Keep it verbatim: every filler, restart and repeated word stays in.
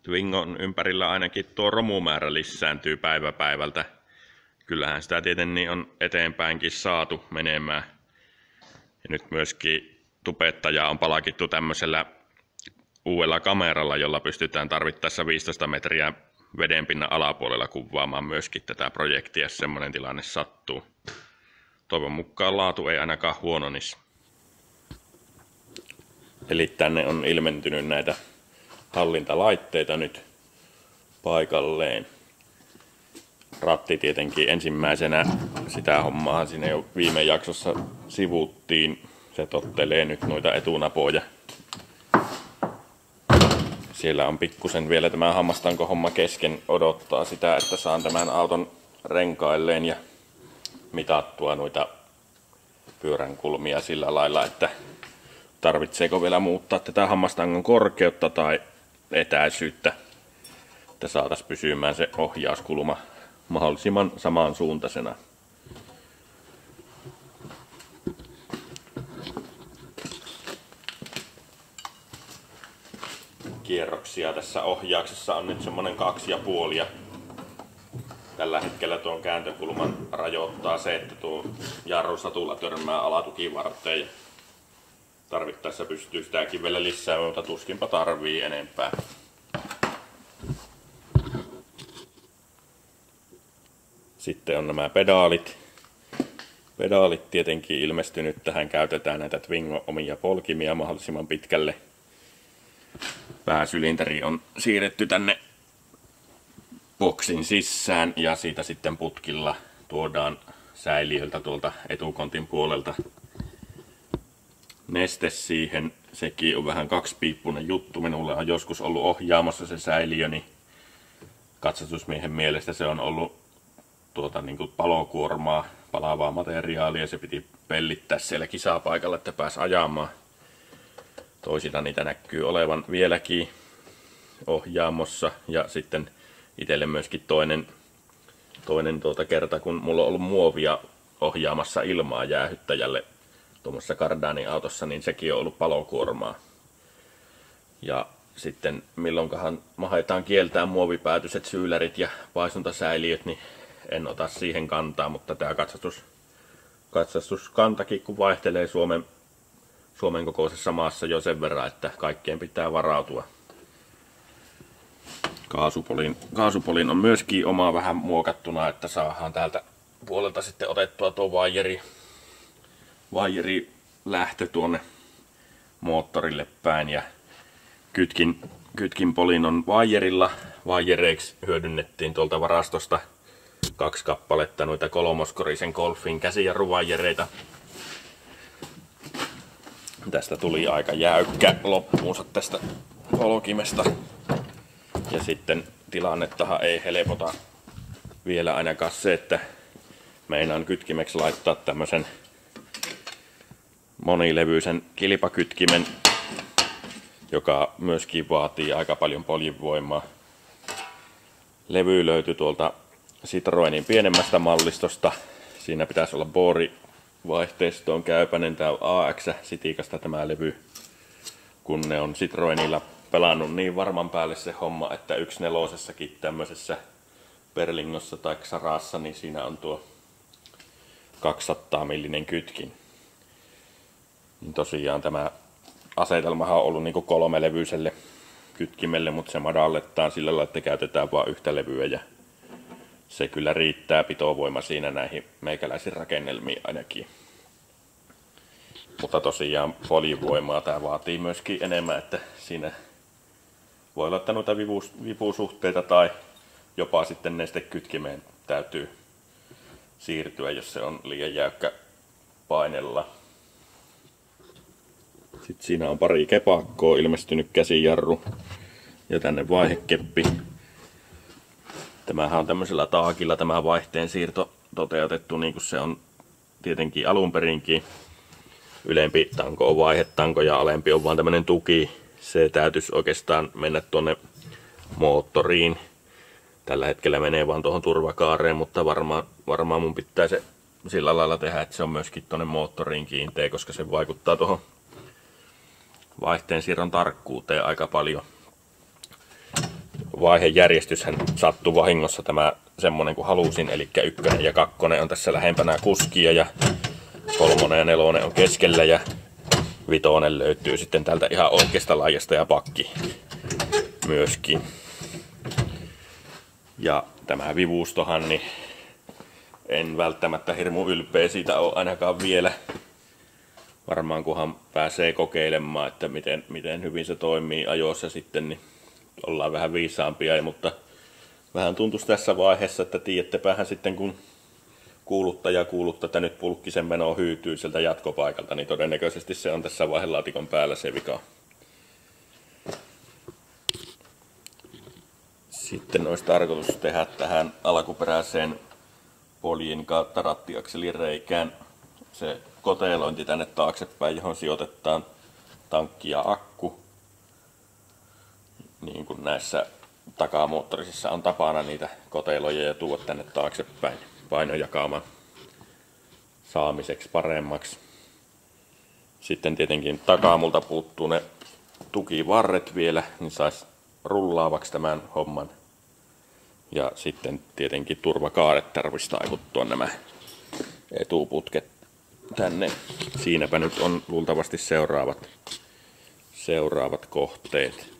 Twingon ympärillä ainakin tuo romumäärä lisääntyy päivä päivältä. Kyllähän sitä tietenkin on eteenpäinkin saatu menemään. Ja nyt myöskin tubettaja on palkittu tämmöisellä uudella kameralla, jolla pystytään tarvittaessa viisitoista metriä vedenpinnan alapuolella kuvaamaan myöskin tätä projektia, jos semmoinen tilanne sattuu. Toivon mukaan laatu ei ainakaan huononisi. Eli tänne on ilmentynyt näitä hallintalaitteita nyt paikalleen. Ratti tietenkin ensimmäisenä, sitä hommaa siinä jo viime jaksossa sivuttiin. Se tottelee nyt noita etunapoja. Siellä on pikkusen vielä tämä hammastanko homma kesken, odottaa sitä, että saan tämän auton renkailleen ja mitattua noita pyörän kulmia sillä lailla, että tarvitseeko vielä muuttaa tätä hammastangon korkeutta tai etäisyyttä, että saataisiin pysymään se ohjauskulma mahdollisimman samansuuntaisena. Kierroksia tässä ohjauksessa on nyt semmonen kaksi ja puoli. Tällä hetkellä tuon kääntökulman rajoittaa se, että tuo jarrusatulla törmää alatukivarteen. Tarvittaessa pystyy sitäkin vielä lisää, mutta tuskinpa tarvii enempää. Sitten on nämä pedaalit. Pedaalit tietenkin ilmestynyt. Tähän käytetään näitä Twingon omia polkimia mahdollisimman pitkälle. Pääsylinteri on siirretty tänne boksin sisään ja siitä sitten putkilla tuodaan säiliöltä tuolta etukontin puolelta neste siihen. Sekin on vähän kaksipiippunen juttu. Minulla on joskus ollut ohjaamassa se säiliö, niin katsastusmiehen mielestä se on ollut tuota, niin kuin palokuormaa, palavaa materiaalia. Se piti pellittää siellä kisapaikalla, että pääsi ajamaan. Toisina niitä näkyy olevan vieläkin ohjaamossa ja sitten itselle myöskin toinen, toinen tuota kerta, kun mulla on ollut muovia ohjaamassa ilmaa jäähyttäjälle tuommoisessa Cardanin autossa, niin sekin on ollut palokuormaa. Ja sitten milloinkahan mahdetaan kieltää muovipäätyiset syylärit ja paisuntasäiliöt, niin en ota siihen kantaa, mutta tämä katsastus, katsastuskantakin kun vaihtelee Suomen Suomen kokoisessa maassa jo sen verran, että kaikkeen pitää varautua. Kaasupolin, kaasupolin on myöskin oma vähän muokattuna, että saadaan täältä puolelta sitten otettua tuo vaijeri, vaijeri lähtö tuonne moottorille päin. Ja kytkin, kytkin polin on vaijerilla. Vaijereiksi hyödynnettiin tuolta varastosta kaksi kappaletta noita kolmoskorisen Golfin käsijarruvaijereita. Tästä tuli aika jäykkä loppuunsa tästä polkimesta. Ja sitten tilannettahan ei helpota vielä ainakaan se, että meinaan kytkimeksi laittaa tämmösen monilevyisen kilpakytkimen, joka myöskin vaatii aika paljon poljinvoimaa. Levy löytyi tuolta Citroenin pienemmästä mallistosta. Siinä pitäisi olla boori vaihteistoon käypäinen. Tää on A X-sitikasta tämä levy, kun ne on Citroenilla pelannut niin varman päälle se homma, että yksi nelosessakin tämmöisessä Perlingossa tai Xarassa, niin siinä on tuo kaksisataa millinen kytkin. Niin tosiaan tämä asetelmahan on ollut niinku kolme levyiselle kytkimelle, mutta se madalletaan sillä lailla, että käytetään vain yhtä levyä ja se kyllä riittää pitovoima siinä näihin meikäläisiin rakennelmiin ainakin. Mutta tosiaan poljinvoimaa tämä vaatii myöskin enemmän, että siinä voi olla, että noita vipusuhteita tai jopa sitten nestekytkimeen täytyy siirtyä, jos se on liian jäykkä painella. Sitten siinä on pari kepakkoa, ilmestynyt käsijarru ja tänne vaihekeppi. Tämähän on tämmöisellä taakilla tämä vaihteen siirto toteutettu, niin kuin se on tietenkin alun perinkin. Ylempi tanko on vaihetanko ja alempi on vaan tämmöinen tuki. Se täytyisi oikeastaan mennä tuonne moottoriin. Tällä hetkellä menee vaan tuohon turvakaareen, mutta varmaan, varmaan mun pitää se sillä lailla tehdä, että se on myöskin tuonne moottoriin kiinteä, koska se vaikuttaa tuohon vaihteen siirron tarkkuuteen aika paljon. vaihejärjestyshän sattui vahingossa tämä semmonen kuin halusin, eli ykkönen ja kakkonen on tässä lähempänä kuskia ja kolmonen ja nelonen on keskellä ja vitonen löytyy sitten täältä ihan oikeasta laajasta ja pakki myöskin. Ja tämä vivustohan, niin en välttämättä hirmu ylpeä siitä ole ainakaan vielä. Varmaan kunhan pääsee kokeilemaan, että miten, miten hyvin se toimii ajoissa sitten, niin ollaan vähän viisaampia. Mutta vähän tuntuisi tässä vaiheessa, että tiedättepäähän sitten kun kuuluttaja kuuluttaa, että nyt Pulkkisen meno hyytyy sieltä jatkopaikalta, niin todennäköisesti se on tässä vaihelaatikon päällä se vika. Sitten olisi tarkoitus tehdä tähän alkuperäiseen poljin kautta rattiakselin reikään se kotelointi tänne taaksepäin, johon sijoitetaan tankki ja akku. Niin kuin näissä takamoottorisissa on tapana niitä koteloja ja tuoda tänne taaksepäin painojakaaman saamiseksi paremmaksi. Sitten tietenkin takamulta puuttuu ne tukivarret vielä, niin saisi rullaavaksi tämän homman. Ja sitten tietenkin turvakaaret tarvitsisi taivuttua nämä etuputket tänne. Siinäpä nyt on luultavasti seuraavat, seuraavat kohteet.